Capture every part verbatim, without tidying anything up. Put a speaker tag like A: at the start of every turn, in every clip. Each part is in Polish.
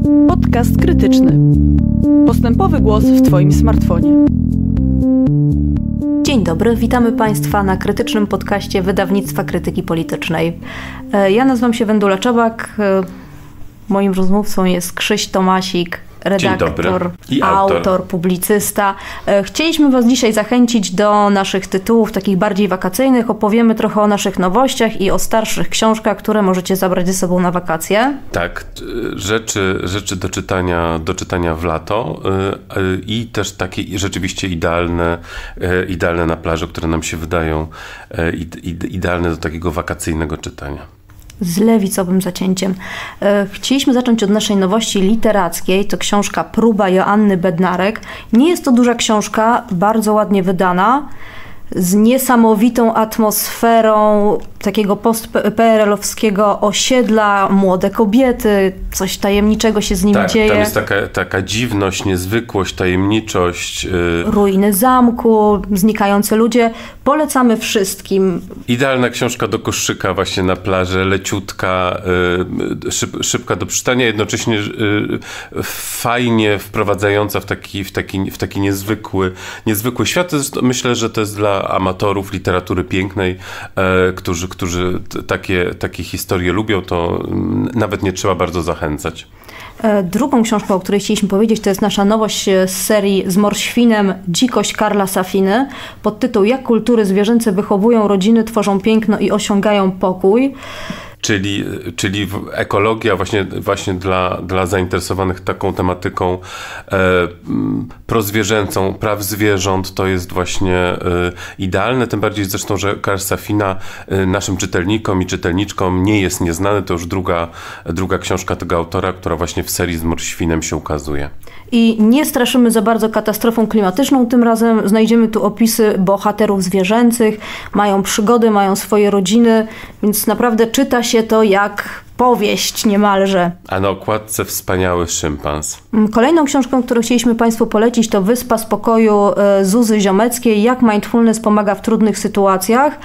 A: Podcast krytyczny. Postępowy głos w Twoim smartfonie.
B: Dzień dobry, witamy Państwa na krytycznym podcaście Wydawnictwa Krytyki Politycznej. Ja nazywam się Wendula Czabak, moim rozmówcą jest Krzyś Tomasik, redaktor,
C: i
B: autor.
C: autor,
B: publicysta. Chcieliśmy Was dzisiaj zachęcić do naszych tytułów, takich bardziej wakacyjnych. Opowiemy trochę o naszych nowościach i o starszych książkach, które możecie zabrać ze sobą na wakacje.
C: Tak, rzeczy, rzeczy do czytania, do czytania w lato yy, i też takie rzeczywiście idealne, yy, idealne na plaży, które nam się wydają yy, idealne do takiego wakacyjnego czytania.
B: Z lewicowym zacięciem. Chcieliśmy zacząć od naszej nowości literackiej. To książka Próba Joanny Bednarek. Nie jest to duża książka, bardzo ładnie wydana, z niesamowitą atmosferą takiego post-P R L-owskiego osiedla, młode kobiety, coś tajemniczego się z nimi
C: tak,
B: dzieje.
C: Tam jest taka, taka dziwność, niezwykłość, tajemniczość. Yy...
B: Ruiny zamku, znikający ludzie. Polecamy wszystkim.
C: Idealna książka do koszyka właśnie na plaży, leciutka, yy, szyb, szybka do przeczytania, jednocześnie yy, fajnie wprowadzająca w taki, w taki, w taki niezwykły, niezwykły świat. To jest, myślę, że to jest dla amatorów literatury pięknej, yy, którzy którzy takie, takie historie lubią, to nawet nie trzeba bardzo zachęcać.
B: Drugą książką, o której chcieliśmy powiedzieć, to jest nasza nowość z serii Z morświnem Dzikość Karla Safiny, pod tytuł Jak kultury zwierzęce wychowują rodziny, tworzą piękno i osiągają pokój.
C: Czyli, czyli ekologia właśnie, właśnie dla, dla zainteresowanych taką tematyką e, prozwierzęcą, praw zwierząt, to jest właśnie e, idealne, tym bardziej zresztą, że Karl Safina e, naszym czytelnikom i czytelniczkom nie jest nieznany, to już druga, druga książka tego autora, która właśnie w serii Z morświnem się ukazuje.
B: I nie straszymy za bardzo katastrofą klimatyczną, tym razem znajdziemy tu opisy bohaterów zwierzęcych, mają przygody, mają swoje rodziny, więc naprawdę czyta się to jak powieść niemalże.
C: A na okładce wspaniały szympans.
B: Kolejną książką, którą chcieliśmy Państwu polecić, to Wyspa Spokoju Zuzy Ziomeckiej. Jak mindfulness pomaga w trudnych sytuacjach.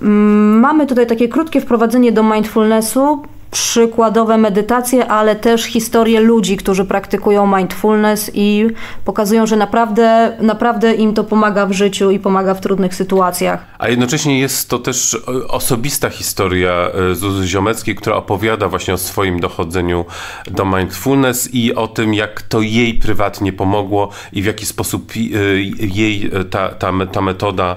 B: Mamy tutaj takie krótkie wprowadzenie do mindfulnessu, przykładowe medytacje, ale też historie ludzi, którzy praktykują mindfulness i pokazują, że naprawdę, naprawdę im to pomaga w życiu i pomaga w trudnych sytuacjach.
C: A jednocześnie jest to też osobista historia Zuzy Ziomeckiej, która opowiada właśnie o swoim dochodzeniu do mindfulness i o tym, jak to jej prywatnie pomogło i w jaki sposób jej ta, ta, ta metoda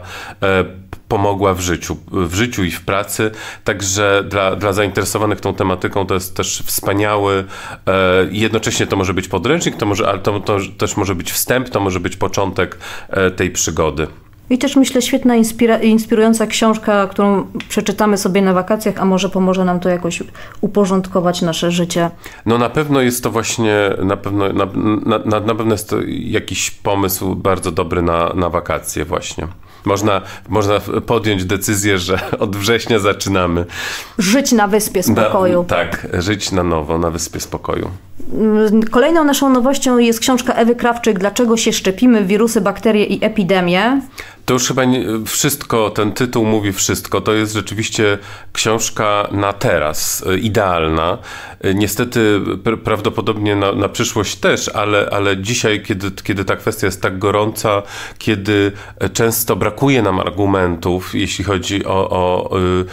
C: pomogła w życiu, w życiu i w pracy, także dla, dla zainteresowanych tą tematyką to jest też wspaniały, e, jednocześnie to może być podręcznik, to może, ale to, to też może być wstęp, to może być początek e, tej przygody.
B: I też myślę świetna, inspira- inspirująca książka, którą przeczytamy sobie na wakacjach, a może pomoże nam to jakoś uporządkować nasze życie.
C: No na pewno jest to właśnie, na pewno, na, na, na, na pewno jest to jakiś pomysł bardzo dobry na, na wakacje właśnie. Można, można podjąć decyzję, że od września zaczynamy
B: żyć na Wyspie Spokoju.
C: Na, tak, żyć na nowo na Wyspie Spokoju.
B: Kolejną naszą nowością jest książka Ewy Krawczyk Dlaczego się szczepimy? Wirusy, bakterie i epidemie.
C: To już chyba nie, wszystko, ten tytuł mówi wszystko. To jest rzeczywiście książka na teraz, idealna. Niestety pr- prawdopodobnie na, na przyszłość też, ale, ale dzisiaj, kiedy, kiedy ta kwestia jest tak gorąca, kiedy często brakuje nam argumentów, jeśli chodzi o, o,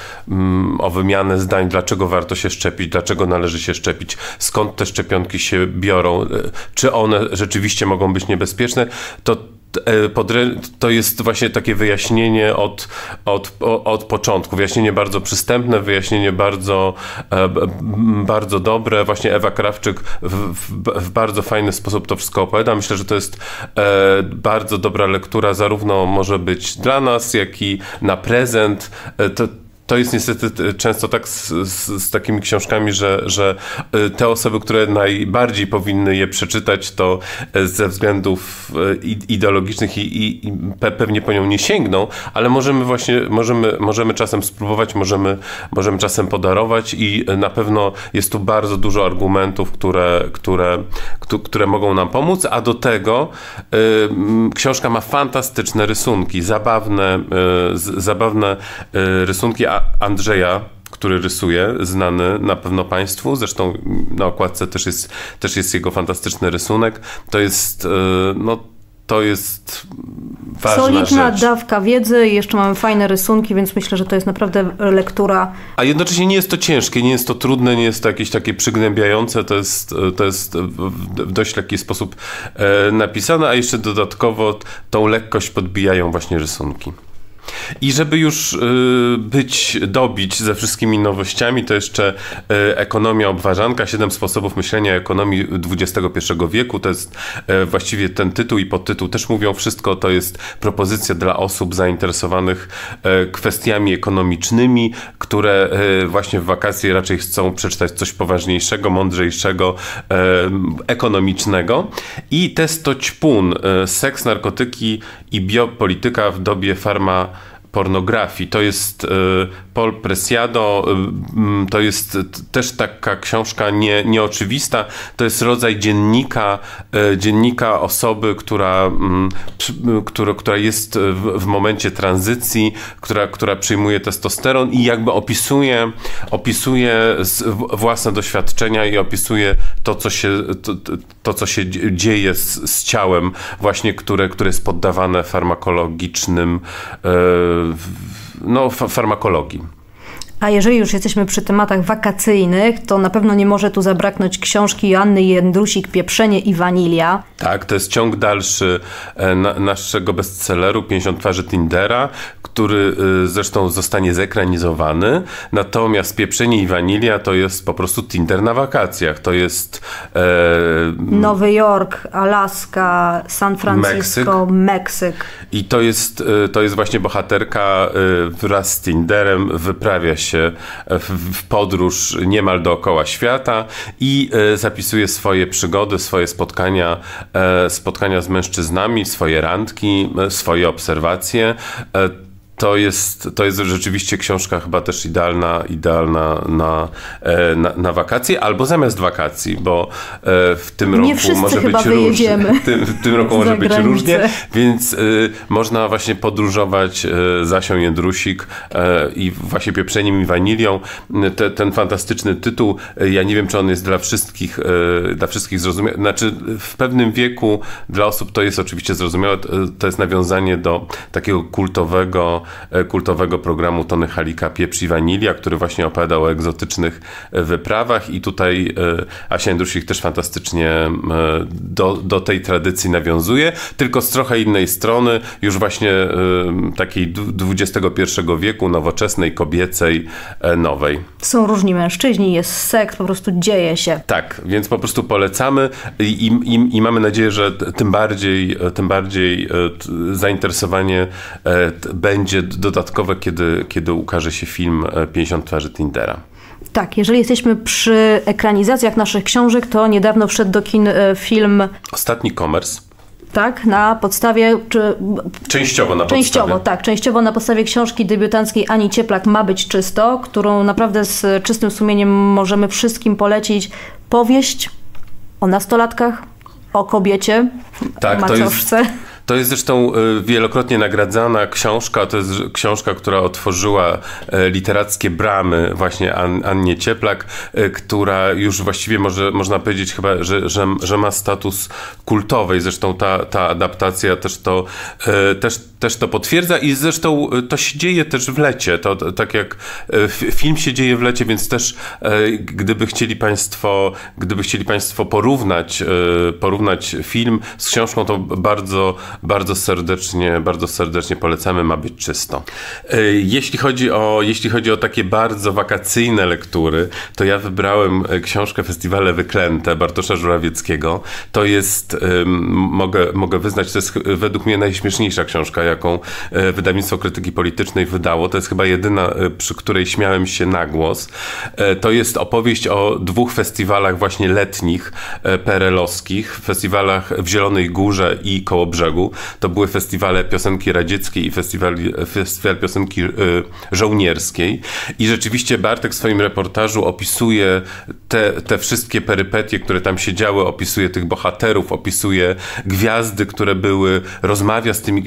C: o wymianę zdań, dlaczego warto się szczepić, dlaczego należy się szczepić, skąd te szczepionki się biorą, czy one rzeczywiście mogą być niebezpieczne, to to jest właśnie takie wyjaśnienie od, od, od początku. Wyjaśnienie bardzo przystępne, wyjaśnienie bardzo, bardzo dobre. Właśnie Ewa Krawczyk w, w, w bardzo fajny sposób to wszystko opowiada. Myślę, że to jest bardzo dobra lektura, zarówno może być dla nas, jak i na prezent. To, To jest niestety często tak z, z, z takimi książkami, że, że te osoby, które najbardziej powinny je przeczytać, to ze względów ideologicznych i, i, i pewnie po nią nie sięgną, ale możemy właśnie, możemy, możemy czasem spróbować, możemy, możemy czasem podarować i na pewno jest tu bardzo dużo argumentów, które, które, które mogą nam pomóc, a do tego y, książka ma fantastyczne rysunki, zabawne, y, z, zabawne y, rysunki, a Andrzeja, który rysuje, znany na pewno Państwu, zresztą na okładce też jest, też jest jego fantastyczny rysunek. To jest, no, to jest ważna
B: solidna
C: rzecz.
B: dawka wiedzy i jeszcze mamy fajne rysunki, więc myślę, że to jest naprawdę lektura.
C: A jednocześnie nie jest to ciężkie, nie jest to trudne, nie jest to jakieś takie przygnębiające, to jest, to jest w dość lekki sposób napisane, a jeszcze dodatkowo tą lekkość podbijają właśnie rysunki. I żeby już y, być, dobić ze wszystkimi nowościami, to jeszcze y, ekonomia obwarzanka, siedem sposobów myślenia ekonomii dwudziestego pierwszego wieku. To jest y, właściwie ten tytuł i podtytuł też mówią wszystko. To jest propozycja dla osób zainteresowanych y, kwestiami ekonomicznymi, które y, właśnie w wakacje raczej chcą przeczytać coś poważniejszego, mądrzejszego, y, ekonomicznego. I test to ćpun, y, seks, narkotyki i biopolityka w dobie farma pornografii. To jest y, Paul Preciado, y, to jest y, też taka książka nie, nieoczywista. To jest rodzaj dziennika, y, dziennika osoby, która, y, która, która jest w, w momencie tranzycji, która, która przyjmuje testosteron i jakby opisuje, opisuje własne doświadczenia i opisuje to, co się, to, to, co się dzieje z, z ciałem właśnie, które, które jest poddawane farmakologicznym y, no, farmakologii.
B: A jeżeli już jesteśmy przy tematach wakacyjnych, to na pewno nie może tu zabraknąć książki Joanny Jędrusik Pieprzenie i wanilia.
C: Tak, to jest ciąg dalszy na, naszego bestselleru pięćdziesiąt twarzy Tindera, który zresztą zostanie zekranizowany. Natomiast Pieprzenie i wanilia to jest po prostu Tinder na wakacjach. To jest e...
B: Nowy Jork, Alaska, San Francisco, Meksyk. Meksyk.
C: I to jest, to jest właśnie bohaterka wraz z Tinderem wyprawia się w podróż niemal dookoła świata i zapisuje swoje przygody, swoje spotkania, spotkania z mężczyznami, swoje randki, swoje obserwacje. To jest, to jest rzeczywiście książka chyba też idealna, idealna na, na, na wakacje albo zamiast wakacji, bo w tym
B: Nie
C: roku może być różnie. W tym, w tym roku może być różnie, więc y, można właśnie podróżować y, z Asią Jędrusik y, i właśnie Pieprzeniem i wanilią. Te, ten fantastyczny tytuł, y, ja nie wiem, czy on jest dla wszystkich, y, dla wszystkich zrozumiały. Znaczy w pewnym wieku dla osób to jest oczywiście zrozumiałe. To jest nawiązanie do takiego kultowego kultowego programu Tony Halika Pieprz i Wanilia, który właśnie opowiadał o egzotycznych wyprawach i tutaj Asia Jędrusik też fantastycznie do, do tej tradycji nawiązuje, tylko z trochę innej strony, już właśnie takiej dwudziestego pierwszego wieku, nowoczesnej, kobiecej, nowej.
B: Są różni mężczyźni, jest seks, po prostu dzieje się.
C: Tak, więc po prostu polecamy i, i, i mamy nadzieję, że tym bardziej, tym bardziej zainteresowanie będzie dodatkowe, kiedy, kiedy ukaże się film pięćdziesiąt twarzy Tindera.
B: Tak, jeżeli jesteśmy przy ekranizacjach naszych książek, to niedawno wszedł do kin film
C: Ostatni komers.
B: Tak, na podstawie... Czy...
C: Częściowo na
B: częściowo,
C: podstawie.
B: tak. Częściowo na podstawie książki debiutanckiej Ani Cieplak Ma być czysto, którą naprawdę z czystym sumieniem możemy wszystkim polecić. Powieść o nastolatkach, o kobiecie,
C: tak,
B: o macoszce.
C: To jest... To jest zresztą wielokrotnie nagradzana książka, to jest książka, która otworzyła literackie bramy właśnie An- Annie Cieplak, która już właściwie może, można powiedzieć chyba, że, że, że ma status kultowej. Zresztą ta, ta adaptacja też to, też, też to potwierdza i zresztą to się dzieje też w lecie. To, to, tak jak film się dzieje w lecie, więc też gdyby chcieli Państwo, gdyby chcieli Państwo porównać, porównać film z książką, to bardzo Bardzo serdecznie, bardzo serdecznie polecamy, Ma być czysto. Jeśli chodzi o, jeśli chodzi o takie bardzo wakacyjne lektury, to ja wybrałem książkę Festiwale Wyklęte Bartosza Żurawieckiego. To jest, mogę, mogę wyznać, to jest według mnie najśmieszniejsza książka, jaką wydawnictwo Krytyki Politycznej wydało. To jest chyba jedyna, przy której śmiałem się na głos. To jest opowieść o dwóch festiwalach właśnie letnich, P R L-owskich, festiwalach w Zielonej Górze i Kołobrzegu. To były festiwale piosenki radzieckiej i festiwal, festiwal piosenki y, żołnierskiej. I rzeczywiście Bartek w swoim reportażu opisuje te, te wszystkie perypetie, które tam się działy, opisuje tych bohaterów, opisuje gwiazdy, które były, rozmawia z tymi gwiazdami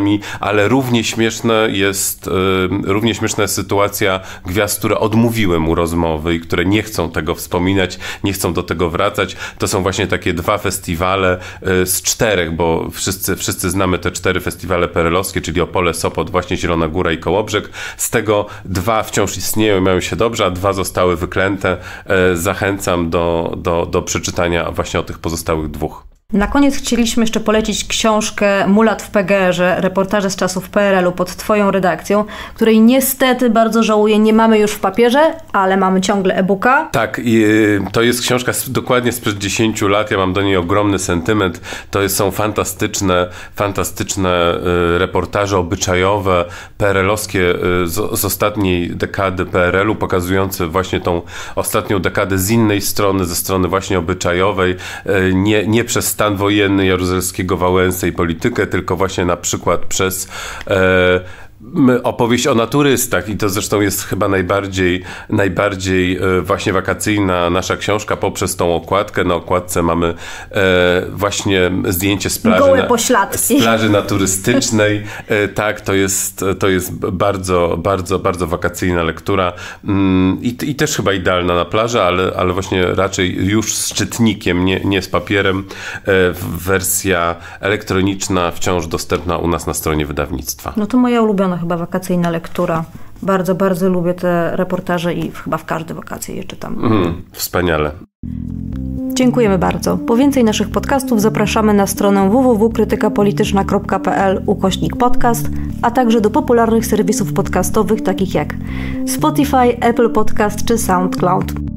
C: gwiazdami, ale równie śmieszne jest, równie śmieszna jest sytuacja gwiazd, które odmówiły mu rozmowy i które nie chcą tego wspominać, nie chcą do tego wracać. To są właśnie takie dwa festiwale z czterech, bo wszyscy, wszyscy znamy te cztery festiwale perelowskie, czyli Opole, Sopot, właśnie Zielona Góra i Kołobrzeg. Z tego dwa wciąż istnieją i mają się dobrze, a dwa zostały wyklęte. Zachęcam do, do, do przeczytania właśnie o tych pozostałych dwóch.
B: Na koniec chcieliśmy jeszcze polecić książkę Mulat w P G R-ze, reportaże z czasów P R L u pod Twoją redakcją, której niestety bardzo żałuję, nie mamy już w papierze, ale mamy ciągle e-booka.
C: Tak, i to jest książka dokładnie sprzed dziesięciu lat, ja mam do niej ogromny sentyment. To są fantastyczne, fantastyczne reportaże obyczajowe, P R L-owskie z, z ostatniej dekady P R L u, pokazujące właśnie tą ostatnią dekadę z innej strony, ze strony właśnie obyczajowej, nie, nie przez stan wojenny Jaruzelskiego, Wałęsę i politykę, tylko właśnie na przykład przez e, opowieść o naturystach i to zresztą jest chyba najbardziej, najbardziej właśnie wakacyjna nasza książka poprzez tą okładkę. Na okładce mamy e, właśnie zdjęcie z plaży,
B: Gołe
C: na,
B: pośladki.
C: z plaży naturystycznej. E, tak, to jest, to jest bardzo, bardzo, bardzo wakacyjna lektura mm, i, i też chyba idealna na plażę, ale, ale właśnie raczej już z czytnikiem, nie, nie z papierem. E, wersja elektroniczna wciąż dostępna u nas na stronie wydawnictwa.
B: No to moja ulubiona chyba wakacyjna lektura. Bardzo, bardzo lubię te reportaże i chyba w każde wakacje je czytam.
C: Mm, wspaniale.
B: Dziękujemy bardzo. Po więcej naszych podcastów zapraszamy na stronę w w w kropka krytykapolityczna kropka p l ukośnik podcast, a także do popularnych serwisów podcastowych takich jak Spotify, Apple Podcast czy SoundCloud.